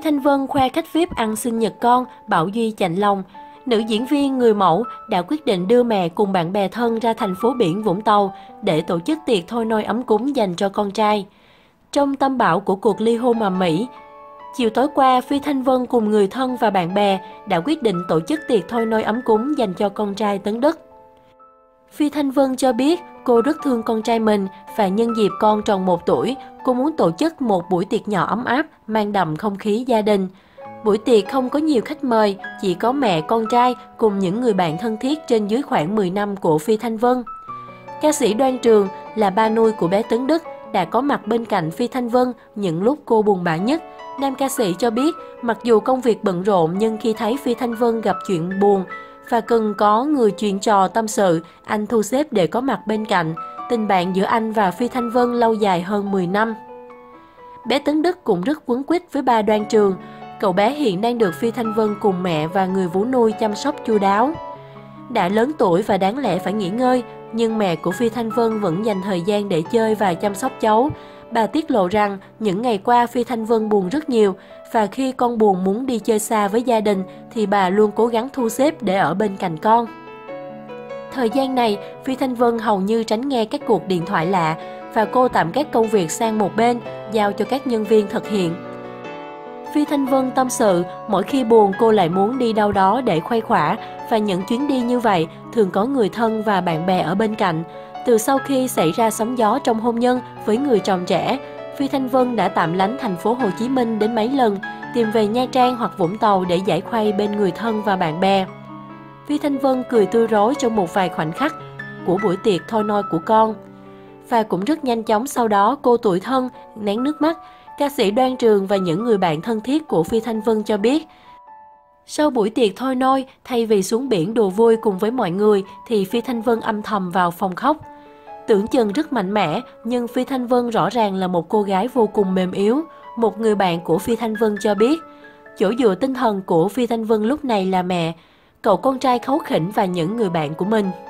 Thanh Vân khoe khách VIP ăn sinh nhật con, Bảo Duy chạnh lòng. Nữ diễn viên người mẫu đã quyết định đưa mẹ cùng bạn bè thân ra thành phố biển Vũng Tàu để tổ chức tiệc thôi nôi ấm cúng dành cho con trai. Trong tâm bão của cuộc ly hôn ầm ĩ, chiều tối qua, Phi Thanh Vân cùng người thân và bạn bè đã quyết định tổ chức tiệc thôi nôi ấm cúng dành cho con trai Tấn Đức. Phi Thanh Vân cho biết cô rất thương con trai mình và nhân dịp con tròn 1 tuổi, cô muốn tổ chức một buổi tiệc nhỏ ấm áp, mang đậm không khí gia đình. Buổi tiệc không có nhiều khách mời, chỉ có mẹ, con trai cùng những người bạn thân thiết trên dưới khoảng 10 năm của Phi Thanh Vân. Ca sĩ Đoan Trường là ba nuôi của bé Tấn Đức đã có mặt bên cạnh Phi Thanh Vân những lúc cô buồn bã nhất. Nam ca sĩ cho biết, mặc dù công việc bận rộn nhưng khi thấy Phi Thanh Vân gặp chuyện buồn và cần có người chuyện trò tâm sự, anh thu xếp để có mặt bên cạnh. Tình bạn giữa anh và Phi Thanh Vân lâu dài hơn 10 năm. Bé Tấn Đức cũng rất quấn quýt với ba Đoan Trường. Cậu bé hiện đang được Phi Thanh Vân cùng mẹ và người vú nuôi chăm sóc chu đáo. Đã lớn tuổi và đáng lẽ phải nghỉ ngơi, nhưng mẹ của Phi Thanh Vân vẫn dành thời gian để chơi và chăm sóc cháu. Bà tiết lộ rằng những ngày qua Phi Thanh Vân buồn rất nhiều và khi con buồn muốn đi chơi xa với gia đình thì bà luôn cố gắng thu xếp để ở bên cạnh con. Thời gian này, Phi Thanh Vân hầu như tránh nghe các cuộc điện thoại lạ và cô tạm các công việc sang một bên, giao cho các nhân viên thực hiện. Phi Thanh Vân tâm sự, mỗi khi buồn cô lại muốn đi đâu đó để khuây khỏa và những chuyến đi như vậy thường có người thân và bạn bè ở bên cạnh. Từ sau khi xảy ra sóng gió trong hôn nhân với người chồng trẻ, Phi Thanh Vân đã tạm lánh thành phố Hồ Chí Minh đến mấy lần, tìm về Nha Trang hoặc Vũng Tàu để giải khuây bên người thân và bạn bè. Phi Thanh Vân cười tươi rói trong một vài khoảnh khắc của buổi tiệc thôi nôi của con. Và cũng rất nhanh chóng sau đó cô tủi thân, nén nước mắt. Ca sĩ Đoan Trường và những người bạn thân thiết của Phi Thanh Vân cho biết, sau buổi tiệc thôi nôi, thay vì xuống biển đùa vui cùng với mọi người thì Phi Thanh Vân âm thầm vào phòng khóc. Tưởng chừng rất mạnh mẽ, nhưng Phi Thanh Vân rõ ràng là một cô gái vô cùng mềm yếu. Một người bạn của Phi Thanh Vân cho biết, chỗ dựa tinh thần của Phi Thanh Vân lúc này là mẹ, cậu con trai kháu khỉnh và những người bạn của mình.